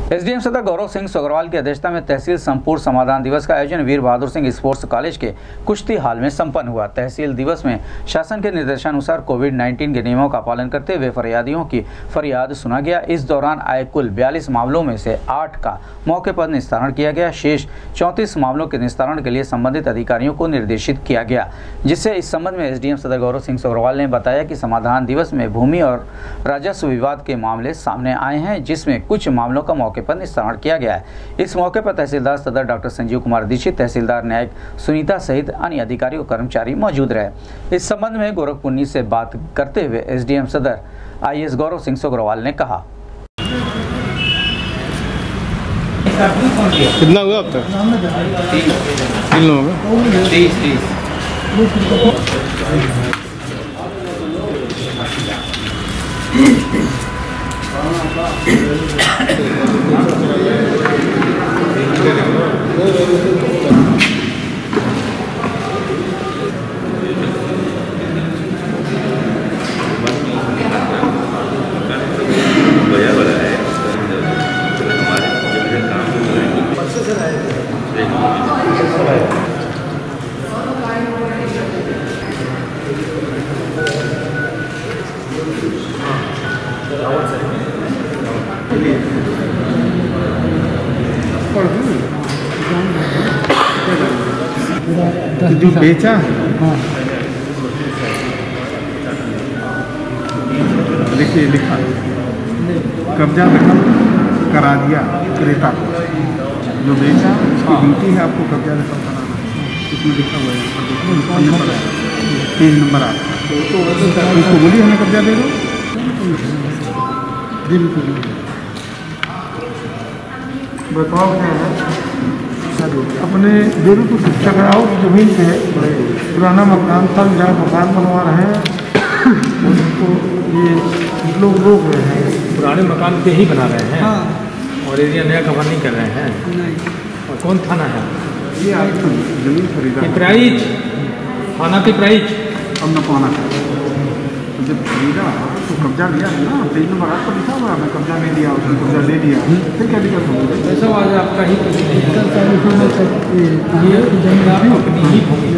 SDM सदर गौरव सिंह सोगरवाल की अध्यक्षता में तहसील संपूर्ण समाधान दिवस का आयोजन वीर बहादुर सिंह स्पोर्ट्स कॉलेज के कुश्ती हॉल में संपन्न हुआ। तहसील दिवस में शासन के निर्देशानुसार कोविड-19 के नियमों का पालन करते हुए फरियादियों की फरियाद सुना गया। इस दौरान आए कुल 42 मामलों में से 8 का मौके पर निस्तारण किया गया। शेष 34 मामलों के निस्तारण के लिए संबंधित अधिकारियों को निर्देशित किया गया, जिससे इस संबंध में एसडीएम सदर गौरव सिंह सोगरवाल ने बताया कि समाधान दिवस में भूमि और राजस्व विवाद के मामले सामने आए हैं, जिसमें कुछ मामलों का मौके पर निस्तारण किया गया है। इस मौके पर तहसीलदार सदर डॉक्टर संजीव कुमार दीक्षित, तहसीलदार न्यायिक सुनीता सहित अन्य अधिकारी और कर्मचारी मौजूद रहे। इस संबंध में गोरखपुन्नी से बात करते हुए एसडीएम सदर आईएएस गौरव सिंह सोगरवाल ने कहा। कितना हुआ अब तक? 3 लोग होगा। 30। जो बेचा देखिए लिखा कब्जा दखल करा दिया क्रेता को, जो बेचा उसकी ड्यूटी है आपको कब्जा दखल कराना। इसमें लिखा हुआ है 3 नंबर आता है, उसको बोलिए हमें कब्जा दे दो। बताओ क्या है, अपने देवी को टकराव जमीन पे पुराना मकान था, जहाँ मकान बनवा रहे हैं उसको ये लोग रोक रहे हैं। पुराने मकान पे ही बना रहे हैं। हाँ। और एरिया नया कवर नहीं कर रहे हैं। नहीं। और कौन थाना है? ये आपको जमीन खरीदा पिपराइच थाना, पिपराइच। अब न पाना था, जब खरीदा तो कब्जा लिया है ना, 3 नंबर आपको लिखा हुआ है, कब्जा नहीं दिया, उसने कब्जा ले लिया, फिर क्या दिक्कत होगी? ऐसा आज आपका ही अपनी ही भूमि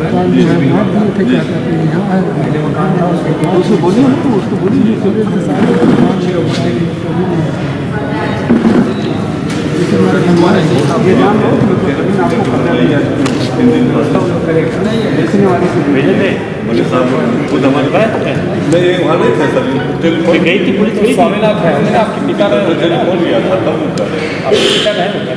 मकान था, उसको बोलिए ना, उसको बोलिए ये जान लो आपको कब्जा लिया गई थी पुलिस। स्वामीनाथ है आपके पिता का टेलीफोन लिया था, तब आपके पिता रहेंगे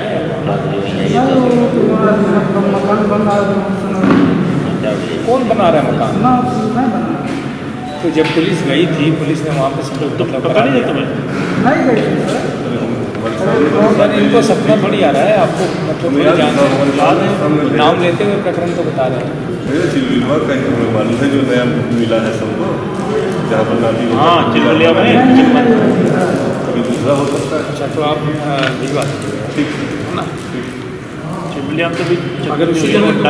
मकान बन रहा है। कौन बना रहा है मकान? तो जब पुलिस गई थी, पुलिस ने वहाँ पे सब लोग नहीं गई सर, इनको सपना थोड़ी आ रहा है, आपको मतलब नाम लेते हुए प्रकरण तो बता रहे हैं। मालूम है जो नया मिला है सबको, जहाँ पर नाली चिल्लिया में अभी दूसरा हो सकता है। अच्छा, तो आप भिजवा दीजिए, है ना? चिल्लिया तो भी अगर उसी जगह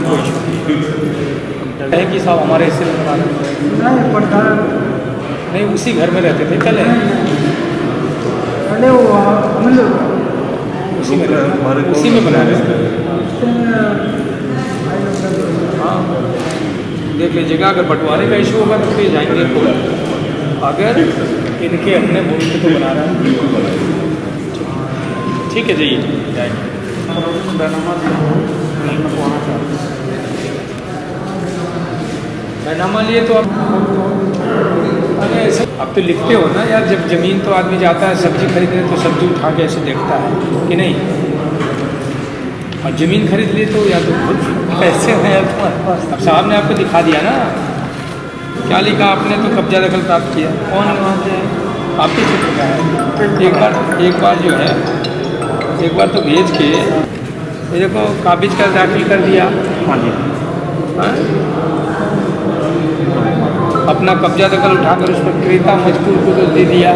है कि साहब हमारे इससे नहीं, उसी घर में रहते थे पहले, उसी में बना रहे। हाँ, देख लीजिएगा, अगर बंटवारे का इशू होगा तो फिर जाएंगे कोर्ट। अगर इनके अपने भूमि पे तो बना रहा है, ठीक है, जाइए जाएंगे। बैनामा लिए तो अब तो लिखते हो ना यार, जब ज़मीन तो आदमी जाता है सब्जी खरीदने, तो सब्जी उठा के ऐसे देखता है कि नहीं, और ज़मीन खरीद लिए तो या तो खुद पैसे हैं तुम्हारे पास। अब साहब ने आपको दिखा दिया ना, क्या लिखा आपने, तो कब्जा दखल प्राप्त किया। कौन वहाँ से आपके क्षेत्र का है? एक बार जो है, एक बार तो भेज के ये देखो काबिज कर दाखिल कर दिया। हाँ जी, अपना कब्जा दखल उठाकर उस पर क्रेता मजकूर को तो दे दिया।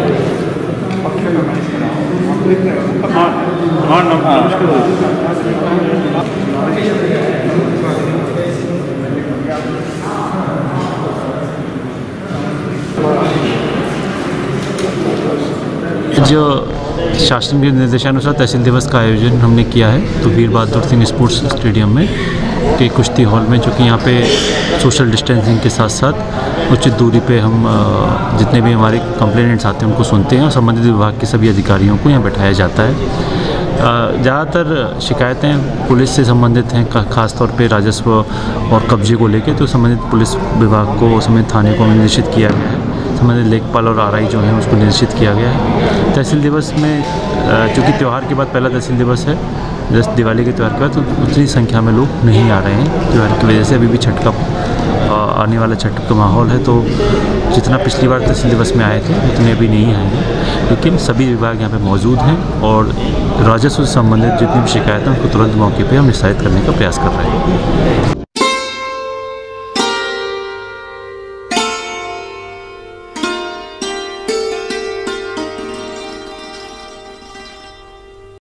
जो शासन के निर्देशानुसार तहसील दिवस का आयोजन हमने किया है। तो वीर बहादुर सिंह स्पोर्ट्स स्टेडियम में के कुश्ती हॉल में, जो कि यहाँ पे सोशल डिस्टेंसिंग के साथ साथ उचित दूरी पे हम जितने भी हमारे कंप्लेनेंट्स आते हैं उनको सुनते हैं और संबंधित विभाग के सभी अधिकारियों को यहाँ बैठाया जाता है। ज़्यादातर शिकायतें पुलिस से संबंधित हैं, खास तौर पे राजस्व और कब्जे को लेके। तो संबंधित पुलिस विभाग को, संबंधित थाने को निर्देशित किया गया है। संबंधित लेखपाल और आरआई जो हैं उसको निर्देशित किया गया है। तहसील दिवस में चूँकि त्यौहार के बाद पहला तहसील दिवस है, जैसे दिवाली के त्यौहार के बाद, तो उतनी संख्या में लोग नहीं आ रहे हैं त्यौहार की वजह से। अभी भी छठ का आने वाला छठ का माहौल है, तो जितना पिछली बार तहसील दिवस में आए थे उतने अभी नहीं आएंगे। लेकिन सभी विभाग यहाँ पे मौजूद हैं और राजस्व से संबंधित जितनी भी शिकायतें उनको तुरंत मौके पे हम निस्तारित करने का प्रयास कर रहे हैं।